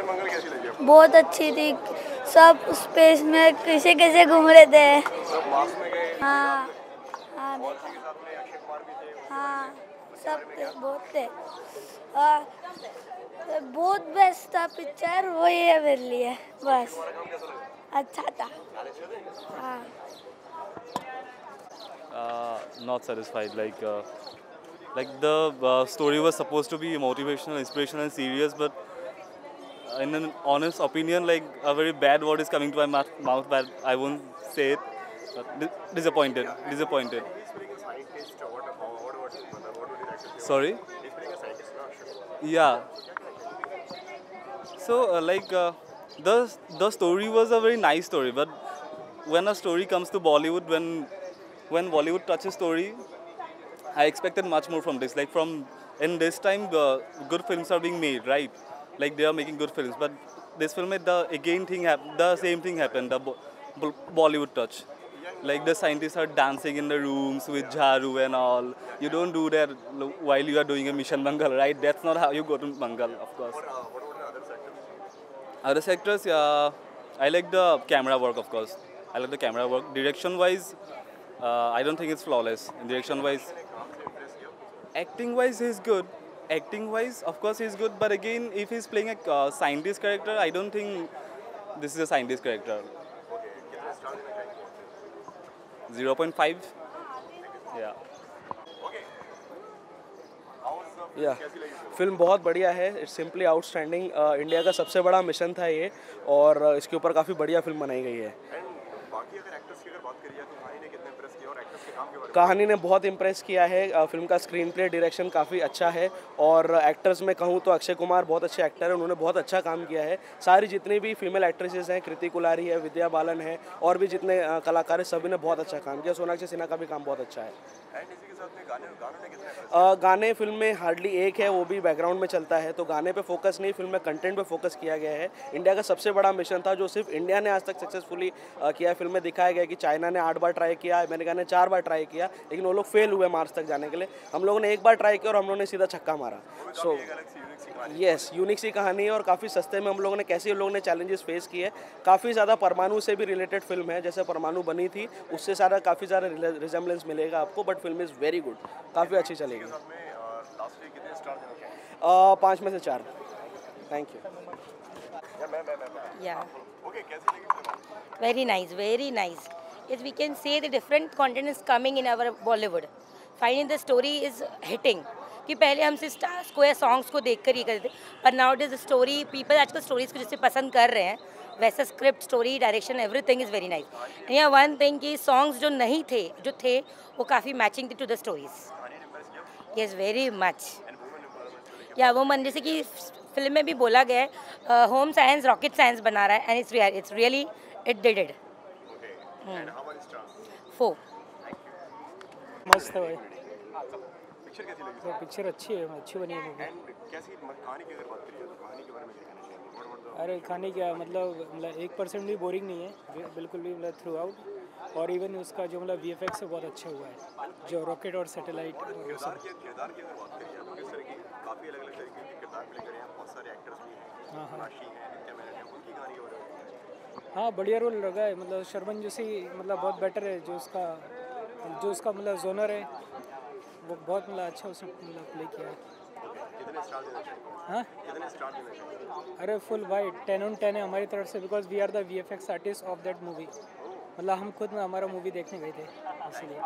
Mission मंगल कैसी लगी आपको? बहुत अच्छी थी। सब स्पेस में कैसे कैसे घूम रहे थे। सब मार्स में गए। हाँ हाँ और उनके साथ में अक्षय कुमार भी थे। हाँ सब थे, बहुत थे। बहुत बेस्ट था पिक्चर, वही है मेरे लिए बस। तुम्हारा काम कैसा लगा? अच्छा था। हाँ। Not satisfied. Like the story was supposed to be motivational, inspirational, and serious, but in an honest opinion, like a very bad word is coming to my mouth, but I won't say it. But disappointed. Disappointed. He's playing a scientist. What would you like to say? Sorry. He's playing a scientist, no? Akshay Kumar. Yeah. So the story was a very nice story, but when a story comes to Bollywood, when Bollywood touches story, I expected much more from this. Like from in this time, good films are being made, right? Like they are making good films, but this film, the same thing happened. Bollywood touch. Like the scientists are dancing in the rooms with Jharu and all. You don't do that while you are doing a mission Mangal, right? That's not how you go to Mangal, of course. What about the other sectors? Other sectors, yeah, I like the camera work, of course. I like the camera work. Direction-wise, I don't think it's flawless. Direction-wise, acting-wise, he's good. Acting-wise, of course, he's good. But again, if he's playing a scientist character, I don't think this is a scientist character. 0.5. Yeah. Yeah film बहुत बढ़िया है। It's simply outstanding. India का सबसे बड़ा mission था ये, और इसके ऊपर काफ़ी बढ़िया फिल्म बनाई गई है। बाकी अगर एक्टर्स की अगर बात करिए तो कहानी ने कितने इम्प्रेस किया और एक्टर्स के काम के बारे में? कहानी ने बहुत इम्प्रेस किया है। फिल्म का स्क्रीन प्ले डायरेक्शन काफ़ी अच्छा है, और एक्टर्स में कहूँ तो अक्षय कुमार बहुत अच्छे एक्टर हैं, उन्होंने बहुत अच्छा काम किया है। सारी जितनी भी फीमेल एक्ट्रेसेस हैं, कृति कुलारी है, विद्या बालन है, और भी जितने कलाकार हैं, सभी ने बहुत अच्छा काम किया। सोनाक्षी सिन्हा का भी काम बहुत अच्छा है। एंड इसी के साथ में गाने ने कितने गाने फिल्म में हार्डली एक है, वो भी बैकग्राउंड में चलता है, तो गाने पे फोकस नहीं, फिल्म में कंटेंट पे फोकस किया गया है। इंडिया का सबसे बड़ा मिशन था जो सिर्फ इंडिया ने आज तक सक्सेसफुली किया है। फिल्म में दिखाया गया कि चाइना ने 8 बार ट्राई किया, अमेरिका ने 4 बार ट्राई किया, लेकिन वो लोग फेल हुए मार्स तक जाने के लिए। हम लोगों ने 1 बार ट्राई किया और हम लोगों ने सीधा छक्का मारा। सो यस, यूनिक सी कहानी है, और काफ़ी सस्ते में हम लोगों ने कैसे लोगों ने चैलेंजेस फेस किए। काफ़ी ज़्यादा परमाणु से भी रिलेटेड फिल्म है, जैसे परमाणु बनी थी उससे सारा काफ़ी ज़्यादा रिजेम्बलेंस मिलेगा आपको, but film is very good, काफ़ी अच्छी चलेगी। 5 में से 4। Thank you. Yeah. Very nice, very nice. Yes, we can say the different content is coming in our Bollywood. Finally, the story is hitting. कि पहले हम सिर्फ स्टार्स को या सॉन्ग्स को देखकर ये करते थे, पर नाउ इज स्टोरी पीपल आजकल स्टोरीज को जिससे पसंद कर रहे हैं, वैसा script, story, direction, everything is very nice. Yeah one thing कि सॉन्ग्स जो नहीं थे, जो थे वो काफ़ी मैचिंग थे to the stories. Yes, very much. Yeah woman, जैसे कि फिल्म में भी बोला गया है, होम साइंस रॉकेट साइंस बना रहा है, and it's really it did it. 4। मस्त है भाई। पिक्चर कैसी लगी? तो पिक्चर अच्छी है, अच्छी बनी है मूवी। एंड कैसी कहानी की अगर बात करिए तो कहानी के बारे में क्या कहना चाहिए? अरे कहानी क्या, मतलब 1% भी बोरिंग नहीं है, बिल्कुल भी, मतलब थ्रू आउट। और इवन उसका जो मतलब VFX है बहुत अच्छा हुआ है, जो रॉकेट और सैटेलाइट। किरदार की अगर बात करिए तो किस तरह की काफ़ी अलग अलग तरीके के किरदार प्ले करे हैं, बहुत सारे एक्टर्स भी हैं। हाँ हाँ राशि है, नित्या मेनन है, उनकी कहानी के बारे में? हाँ, बढ़िया रोल लगा है। मतलब शर्मन जोशी मतलब बहुत बेटर है, जो उसका मतलब जोनर है वो बहुत मतलब अच्छा उसने मतलब प्ले किया है। कितने स्टार देना चाहिए? हाँ, कितने स्टार देना चाहिए? अरे फुल भाई, 10 on 10 है हमारी तरफ से, because we are the VFX artist of that movie. मतलब हम खुद हमारा मूवी देखने गए थे, इसलिए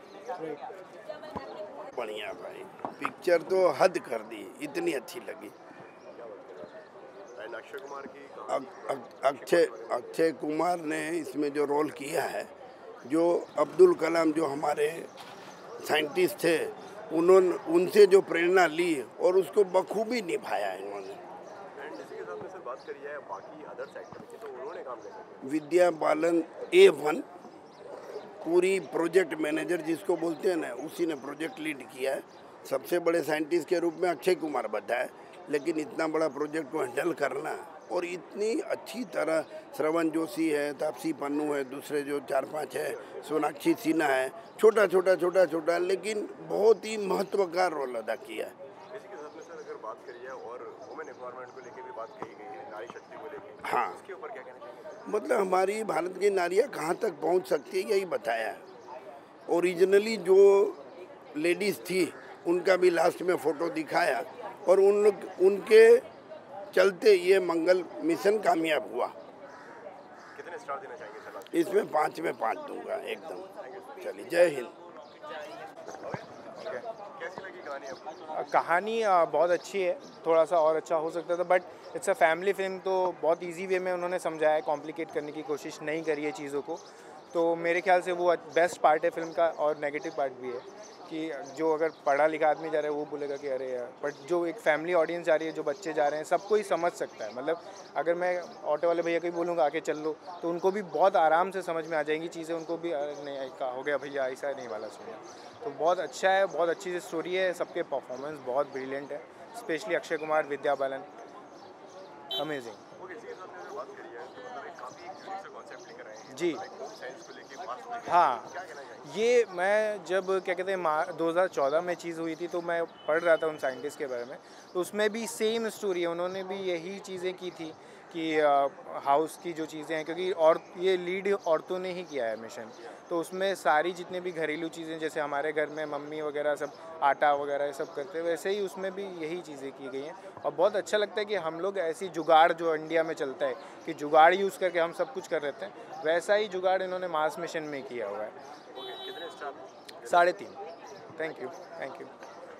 राइट। बढ़िया भाई, पिक्चर तो हद कर दी, इतनी अच्छी लगी। एंड अक्षय कुमार की अक्षय कुमार ने इसमें जो रोल किया है, जो अब्दुल कलाम जो हमारे साइंटिस्ट थे, उनसे जो प्रेरणा ली और उसको बखूबी निभाया है इन्होंने। एंड इसी के साथ में सर बात करिए है बाकी अदर सेक्टर की, तो उन्होंने काम कैसा किया? विद्या बालन A1 पूरी प्रोजेक्ट मैनेजर जिसको बोलते हैं ना, उसी ने प्रोजेक्ट लीड किया है। सबसे बड़े साइंटिस्ट के रूप में अक्षय कुमार बताया, लेकिन इतना बड़ा प्रोजेक्ट को हैंडल करना और इतनी अच्छी तरह, श्रवण जोशी है, तापसी पन्नू है, दूसरे जो 4-5 है, सोनाक्षी सिन्हा है, छोटा लेकिन बहुत ही महत्व का रोल अदा किया है। इसी के साथ में सर अगर बात करिए और वुमेन एम्पावरमेंट को लेकर भी बात कही गई है, नारी शक्ति को लेके, हाँ। उसके ऊपर क्या कहना चाहेंगे? मतलब हमारी भारत की नारियाँ कहाँ तक पहुँच सकती है यही बताया है। ओरिजिनली जो लेडीज़ थी उनका भी लास्ट में फ़ोटो दिखाया और उन लोग उनके चलते ये मंगल मिशन कामयाब हुआ। कितने स्टार देना चाहेंगे सलाह? इसमें 5 में 5 दूंगा एकदम। चलिए, जय हिंद। कैसी लगी कहानी आपको? कहानी बहुत अच्छी है, थोड़ा सा और अच्छा हो सकता था, but it's a family film, तो बहुत इजी वे में उन्होंने समझाया है, कॉम्प्लिकेट करने की कोशिश नहीं करी है चीज़ों को। तो मेरे ख्याल से वो बेस्ट पार्ट है फिल्म का। और नेगेटिव पार्ट भी है कि जो अगर पढ़ा लिखा आदमी जा रहा है वो बोलेगा कि अरे यार, बट जो एक फैमिली ऑडियंस जा रही है, जो बच्चे जा रहे हैं, सबको ही समझ सकता है। मतलब अगर मैं ऑटो वाले भैया को भी बोलूँगा आके चल लो, तो उनको भी बहुत आराम से समझ में आ जाएंगी चीज़ें। उनको भी अरे नहीं का हो गया भैया, ऐसा नहीं वाला सुनिए। तो बहुत अच्छा है, बहुत अच्छी स्टोरी है, सबके परफॉर्मेंस बहुत ब्रिलियंट है, specially Akshay Kumar, Vidya Balan, amazing. Okay, इसी के साथ में अगर बात करिए तो मतलब एक काफ़ी यूनिक सा कॉन्सेप्ट लेकर आए हैं, जी। होम साइंस को लेके, मार्स को लेके, हाँ, क्या कहना चाहेंगे? ये मैं जब क्या कहते हैं 2014 में चीज़ हुई थी, तो मैं पढ़ रहा था उन साइंटिस्ट के बारे में, तो उसमें भी सेम स्टोरी है। उन्होंने भी यही चीज़ें की थी कि हाउस की जो चीज़ें हैं, क्योंकि और ये लीड औरतों ने ही किया है मिशन, तो उसमें सारी जितने भी घरेलू चीज़ें, जैसे हमारे घर में मम्मी वगैरह सब आटा वगैरह ये सब करते हैं, वैसे ही उसमें भी यही चीज़ें की गई हैं। और बहुत अच्छा लगता है कि हम लोग ऐसी जुगाड़ जो इंडिया में चलता है कि जुगाड़ यूज़ करके हम सब कुछ कर लेते हैं, वैसा ही जुगाड़ इन्होंने मार्स मिशन में किया हुआ है। ओके, कितने star? 3.5। Thank you, thank you.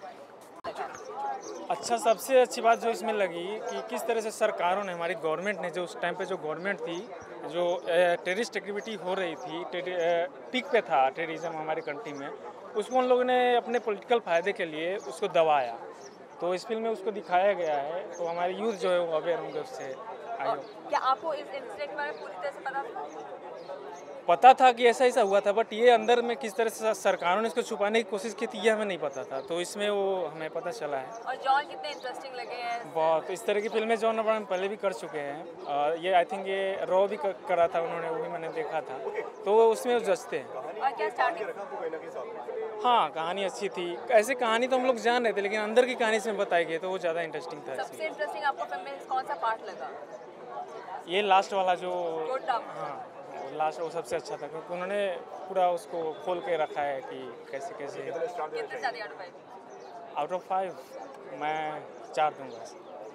अच्छा, सबसे अच्छी बात जो इसमें लगी कि किस तरह से सरकारों ने, हमारी गवर्नमेंट ने, जो उस टाइम पे जो गवर्नमेंट थी, जो टेररिस्ट एक्टिविटी हो रही थी, पीक पे था टेररिज्म हमारी कंट्री में, उसको उन लोगों ने अपने पॉलिटिकल फ़ायदे के लिए उसको दबाया। तो इस फिल्म में उसको दिखाया गया है, तो हमारे यूथ जो है वो अवेयर होंगे उससे। क्या आपको इस इंसिडेंट के बारे में पूरी तरह से पता था कि ऐसा ऐसा हुआ था, बट ये अंदर में किस तरह से सरकारों ने इसको छुपाने की कोशिश की थी ये हमें नहीं पता था, तो इसमें वो हमें पता चला है। और जॉन कितने इंटरेस्टिंग लगे हैं? बहुत इस तरह की फिल्में जॉन अब्राहम पहले भी कर चुके हैं, और ये आई थिंक ये रॉ भी करा था उन्होंने, वो भी मैंने देखा था, तो उसमें वो जचते हैं। और क्या स्टार्टिंग? हाँ, कहानी अच्छी थी। ऐसे कहानी तो हम लोग जान रहे थे, लेकिन अंदर की कहानी इसमें बताई गई तो वो ज़्यादा इंटरेस्टिंग था। सबसे इंटरेस्टिंग आपको फिल्म में कौन सा पार्ट लगा? ये लास्ट वाला जो, गोड्डम। हाँ, लास्ट वो सबसे अच्छा था, क्योंकि उन्होंने पूरा उसको खोल के रखा है कि कैसे कैसे। कितने ज़्यादा आउट ऑफ 5 मैं 4 दूंगा।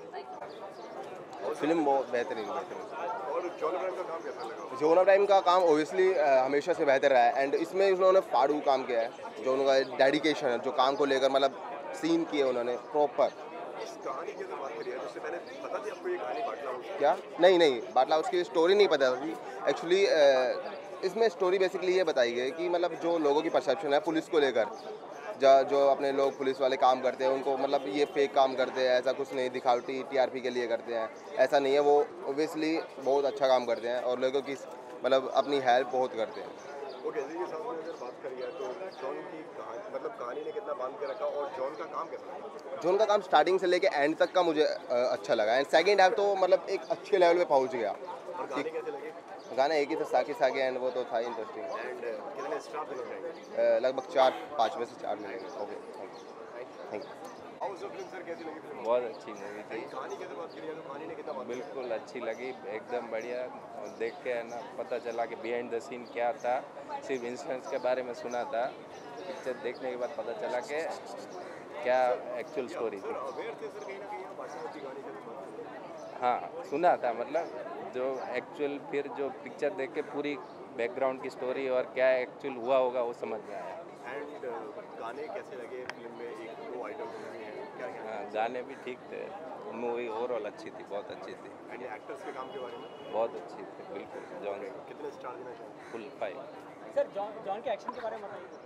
फिल्म बहुत बेहतरीन है। और जॉन अब्राहम का काम कैसा लगा? जॉन अब्राहम का काम ओबियसली हमेशा से बेहतर रहा है, एंड इसमें उन्होंने फाड़ू काम किया है, जो उनका डेडिकेशन है, जो काम को लेकर मतलब सीन किए उन्होंने प्रॉपर। इस कहानी की अगर बात करिए तो उससे पहले पता थी आपको ये कहानी बाटला हाउस? क्या? नहीं, बाटला हाउस की स्टोरी नहीं पता थी एक्चुअली। इसमें स्टोरी बेसिकली ये बताई गई कि मतलब जो लोगों की परसेप्शन है पुलिस को लेकर, जो अपने लोग पुलिस वाले काम करते हैं उनको मतलब ये फेक काम करते हैं, ऐसा कुछ नहीं, दिखावटी टीआरपी के लिए करते हैं, ऐसा नहीं है। वो ओबियसली बहुत अच्छा काम करते हैं और लोगों की मतलब अपनी हेल्प बहुत करते हैं। ओके, इसी के साथ में अगर बात करिए तो जॉन की कहानी, मतलब कहानी ने कितना बांध के रखा और जॉन का काम कैसा लगा? जॉन का काम स्टार्टिंग से लेके एंड तक का मुझे अच्छा लगा, एंड सेकंड हाफ तो मतलब एक अच्छे लेवल पे पहुंच गया। और गाने कैसे लगे? गाना एक ही था, साकी साकी, एंड वो तो था इंटरेस्टिंग। एंड कितने स्टार देना चाहेंगे? लगभग 4-5 में से 4 मिलेंगे। Okay, thank you. House of film sir, कैसी लगी फिल्म? बहुत अच्छी मूवी थी, कहानी की अगर बात करिए तो कहानी ने कितना बांध? बिल्कुल अच्छी लगी, एकदम बढ़िया। और देख के है ना पता चला कि बिहाइंड द सीन क्या था, सिर्फ इंसिडेंट्स के बारे में सुना था, पिक्चर देखने के बाद पता चला कि क्या एक्चुअल स्टोरी थी। अवेयर थे सर कहीं ना कहीं आप बाटला हाउस की कहानी से? हाँ, सुना था, मतलब जो एक्चुअल फिर जो पिक्चर देख के पूरी बैकग्राउंड की स्टोरी और क्या एक्चुअल हुआ होगा वो समझ में आया। एंड गाने कैसे लगे फिल्म में? 1-2 आइटम मूवी है, क्या क्या? हाँ, गाने भी ठीक थे, मूवी ओवरऑल अच्छी थी, बहुत अच्छी थी। एंड एक्टर्स के काम के बारे में बहुत अच्छी थी, बिल्कुल। जॉन कितने स्टार देना चाहेंगे? फुल 5। सर जॉन के एक्शन के बारे में बताइए।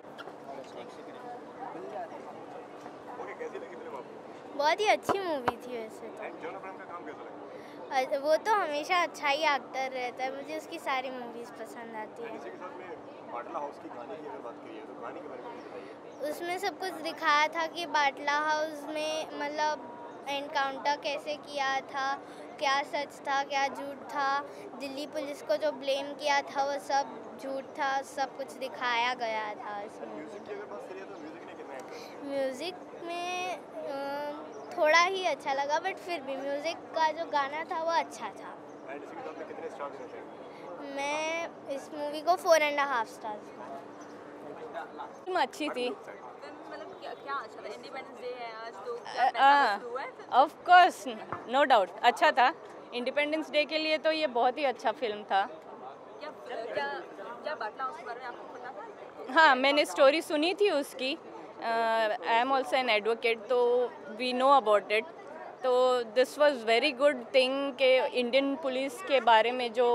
ओके, कैसी लगी फिल्म आपको? बहुत ही अच्छी मूवी थी वैसे तो। एंड जॉन अब्राहम का काम कैसा लगा? वो तो हमेशा अच्छा ही एक्टर रहता है, मुझे उसकी सारी मूवीज़ पसंद आती है। इसी के साथ में बाटला हाउस की कहानी की अगर बात करिए तो कहानी के बारे में बताइए। उसमें सब कुछ दिखाया था कि बाटला हाउस में मतलब एनकाउंटर कैसे किया था, क्या सच था क्या झूठ था, दिल्ली पुलिस को जो ब्लेम किया था वो सब झूठ था, सब कुछ दिखाया गया था इसमें। म्यूजिक की अगर बात करिए तो म्यूजिक ने कितना एक्ट किया? म्यूज़िक में थोड़ा ही अच्छा लगा, बट फिर भी म्यूज़िक का जो गाना था वो अच्छा था। एंड इसी के साथ में कितने स्टार देना चाहिए? मैं इस मूवी को 4.5 स्टार्स दूँगा। फिल्म अच्छी थी। मतलब क्या अच्छा था? इंडिपेंडेंस डे है आज, तो क्या पैसा वसूल हुआ है? ऑफ कोर्स, नो डाउट अच्छा था। इंडिपेंडेंस डे के लिए तो ये बहुत ही अच्छा फिल्म था। क्या क्या क्या बाटला हाउस के बारे में आपको पता था? हाँ, मैंने स्टोरी सुनी थी उसकी। I am also an advocate, तो वी नो अबाउट इट। तो this was very good thing के इंडियन पुलिस के बारे में जो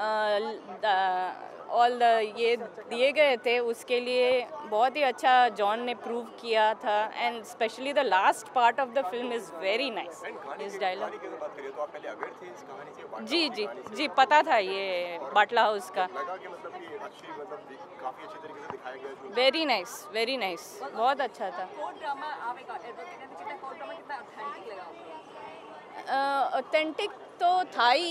ऑल ये दिए गए थे, उसके लिए बहुत ही अच्छा जॉन ने प्रूव किया था। And specially the last part of the film is very nice. इस डायलॉग तो आप पहले अवेयर थे इस कहानी से? जी जी जी, पता था ये बाटला हाउस का। लगा कि मतलब कि अच्छी, मतलब काफ़ी अच्छे तरीके से दिखाया गया है। वेरी नाइस, वेरी नाइस, बहुत अच्छा था। कोर्ट ड्रामा आप एक एडवोकेट हैं, तो कितना कोर्ट ड्रामा कितना ऑथेंटिक लगा आपको? ऑथेंटिक तो था ही,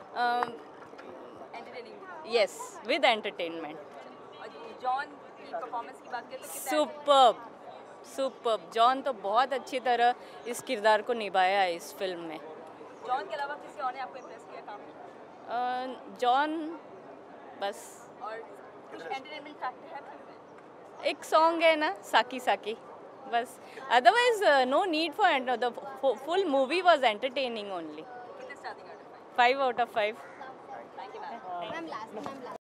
एंटरटेनिंग। Yes, with entertainment. और जॉन की परफॉर्मेंस की बात करें तो कितना सुपर्ब, सुपर्ब। जॉन तो बहुत अच्छी तरह इस किरदार को निभाया है इस फिल्म में। जॉन के अलावा किसी और ने आपको इम्प्रेस किया काम? जॉन बस। और कुछ एंटरटेनमेंट फैक्टर है फिल्म में? एक सॉन्ग है ना, साकी साकी, बस। Otherwise no need for the full movie was entertaining only. कितने स्टार देंगे? 5 out of 5। Thank you ma'am. Ma'am last